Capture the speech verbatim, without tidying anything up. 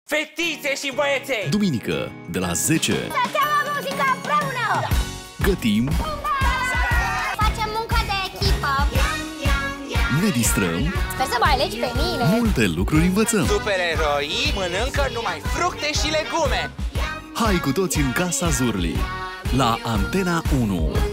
Fetițe și băieței! Duminică, de la zece. Să seama muzică împreună! Gătim, Facem muncă de echipă! ne distrăm, Sper să mă alegi pe mine! multe lucruri învățăm. Supereroii mănâncă numai fructe și legume! Hai cu toți în Casa Zurli, la Antena unu.